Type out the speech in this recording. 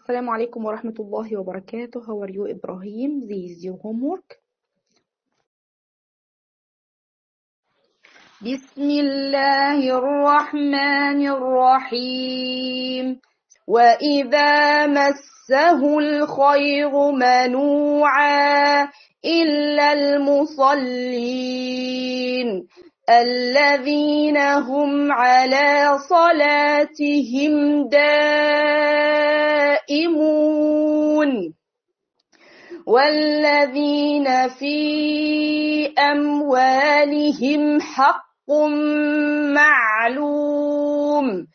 السلام عليكم ورحمة الله وبركاته. How are you, Ibrahim? This is your homework. بسم الله الرحمن الرحيم. وإذا مسه الخير منوعا إلا المصلين الذين هم على صلاتهم دائمون والذين في أموالهم حق معلوم